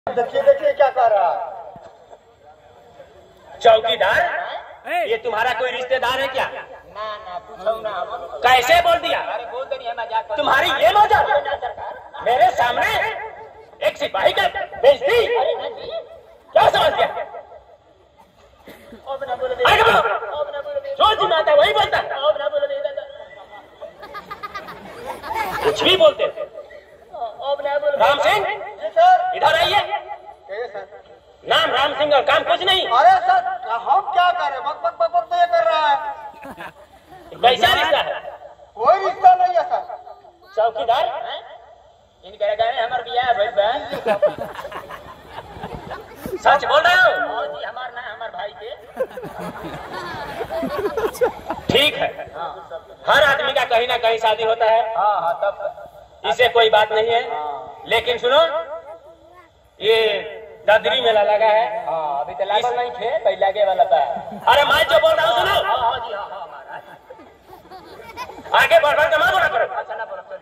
देखिए देखिए क्या कर रहा है। चौकीदार, ये तुम्हारा कोई रिश्तेदार है क्या? ना ना पूछो ना। कैसे बोल दिया? अरे बोल तो नहीं है, मजाक कर। तुम्हारी ये मजाक मेरे सामने एक सिपाही का बेइज्जती? क्या समझ गया? आगे बोलो। जो जिम्मेदार वही बोलता। कुछ भी बोलते। राम सिंह, इधर आइए। नाम राम सिंह और काम कुछ नहीं। अरे सर हम क्या करें, बक बक बक बक तो ये कर रहा है। कैसा रिश्ता है? कोई रिश्ता नहीं है सर। चौकीदार, इनके गाँव में हमार बियाह भइल बा। सच बोल रहे हो? हाँ जी, हमार ना हमार भाई के। ठीक है, हर आदमी का कहीं ना कहीं शादी होता है। हाँ हाँ तब इसे कोई बात नहीं है। लेकिन सुनो, ये दादरी मेला लगा है। हाँ अभी तो लागल नहीं थे, पहले लागे वाला था। अरे मैं जो बोल रहा हूँ सुनो। हाँ हाँ जी हाँ हाँ महाराज। आगे बढ़ बढ़ के मत बोला करो। अच्छा ना बोलो चलो।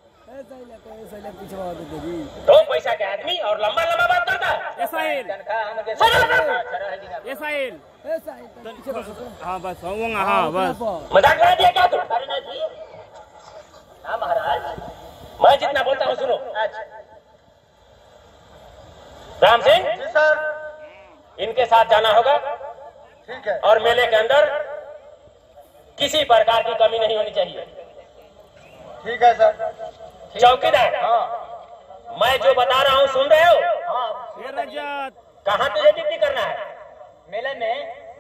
दो पैसा के आदमी और लंबा लंबा बात करता है। तनख्वाह हम जैसे सुनो, सुनो। अच्छा रहे जी ना। हाँ बस होऊंगा। हाँ बस मजाक बना दिया क्या तुम? अरे ना जी। हाँ महाराज। मैं जितना बोलता हूँ सुनो। अच्छा राम सिंह, जी सर। इनके साथ जाना होगा ठीक है। और मेले के अंदर किसी प्रकार की कमी नहीं होनी चाहिए। ठीक है सर। चौकीदार, हाँ मैं जो बता रहा हूँ सुन रहे हो? हाँ रजत कहाँ तुझे ड्यूटी करना है? मेले में।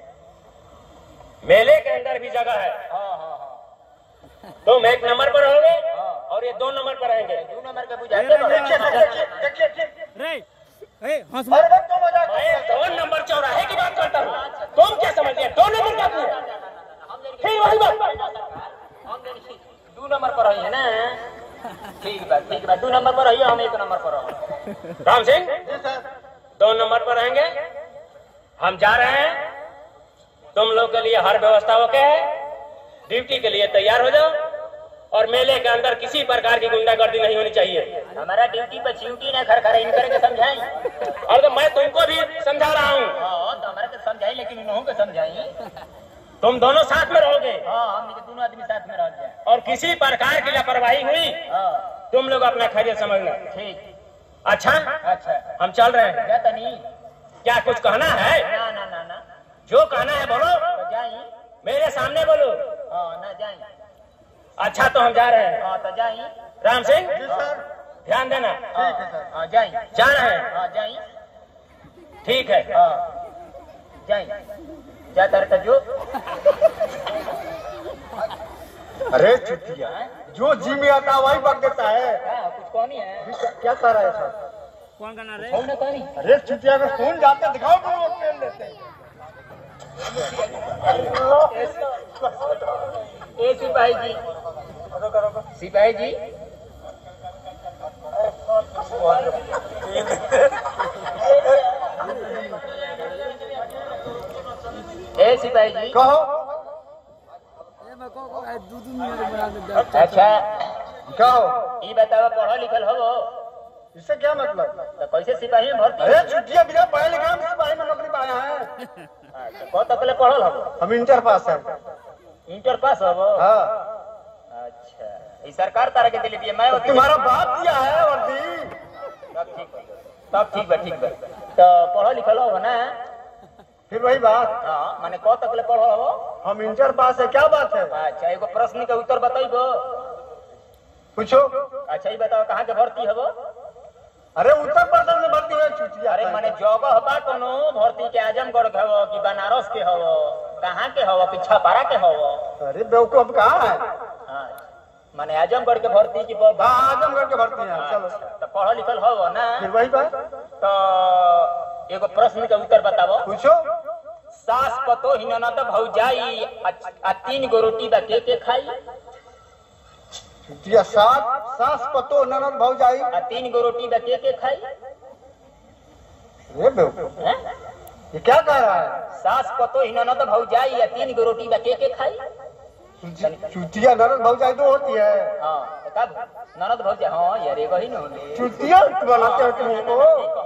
मेले के अंदर भी जगह है। हाँ हाँ हाँ तुम एक नंबर पर रहोगे और ये 2 नंबर पर रहेंगे। 2 नंबर के बुझाते देखिए देखिए। रे हंस अरे बस तो मजाक मैं 2 नंबर चौराहे की बात करता हूँ। तुम क्या समझ गए? 2 नंबर क्या पूरा? ठीक वही बात। हम 2 नंबर पर रही है ना। ठीक बात 2 नंबर पर रहिए, हम 1 नंबर पर रहो। राम सिंह, जी सर। 2 नंबर पर रहेंगे। हम जा रहे हैं। तुम लोग के लिए हर व्यवस्था ओके है। ड्यूटी के लिए तैयार हो जाओ और मेले के अंदर किसी प्रकार की गुंडागर्दी नहीं होनी चाहिए। हमारा ड्यूटी पर च्यूटी ना खर इन करके समझाई। और तो मैं तुमको भी समझा रहा हूँ। हाँ तो हमारा तो समझाई, लेकिन उन्होंने को समझाई। तुम दोनों साथ में रहोगे हाँ हम दोनों आदमी साथ में रह जाए। और किसी प्रकार की लापरवाही हुई हाँ तुम लोग अपना खैरियत समझना। ठीक। अच्छा, अच्छा हम चल रहे हैं। जाता नहीं। क्या कुछ कहना है? ना ना ना ना जो कहना है बोलो। तो जाई। मेरे सामने बोलो। हाँ ना जाई। अच्छा तो हम जा रहे हैं। हाँ तो जाई। राम सिंह, जी सर। ध्यान देना। हाँ हाँ जाई। जा रहे हैं। हाँ जाई। ठीक है। हाँ जाई। जाता रहता जो। अरे चुतिया, जो जी में आता वही बक देता है। हाँ कुछ कौन है? क्या कर रहा है सर? कौन करना रे? कौन कौन? अरे चुतिया को सुन जाते दिखाओ तुम लोग खेल लेते हैं। ए सिपाही जी। सिपाही जी ए सिपाही जी कहो। अच्छा कहो। ये बताओ पढ़ो लिखल हो इससे क्या मतलब? तो कैसे सिपाही में भर्ती? अरे चुतिया बिना पढ़े लिखे हम सिपाही में नौकरी पाया है। कौन तक ले पढ़ल हो? हम इंटर पास है। इंटर पास हो? हाँ। अच्छा ये सरकार तारा के दिले दिए। मैं तुम्हारा बाप दिया है वर्दी। तब ठीक बा ठीक बा। तो पढ़ो लिखल हो ना? फिर वही बात। हाँ माने कौन तक ले पढ़ो हो? हम इंटर पास है, क्या बात है? अच्छा एगो प्रश्न के उत्तर बताइबो। पूछो। अच्छा ये बताओ कहाँ के भर्ती हो? अरे उत्तर प्रदेश में भर्ती है चुतिया। अरे माने जगह बा कोनो भर्ती के? आजमगढ़ के हो कि बनारस के हो? कहाँ के हो कि छपारा के हो? अरे बेवकूफ कहाँ है? हाँ माने आजमगढ़ के भर्ती की आजमगढ़ के भर्ती है। चलो तो पढ़ो लिखल हो ना? फिर वही बात। तो एगो प्रश्न के उत्तर बताओ। पूछो। सास पतो ही ननद भौजाई आ 3 गो रोटी बा के खाई? चुतिया सास पतो ननद भौजाई आ 3 गो रोटी बा के खाई? ये बेवकूफ हैं? ये क्या कह रहा है? सास पतो ही ननद भौजाई आ 3 गो रोटी बा के खाई? चुतिया ननद भौजाई तो होती है। हाँ तो कब ननद भौजाई? हाँ यार एगो ही न होले। चुतिया बनाते हो तुमको।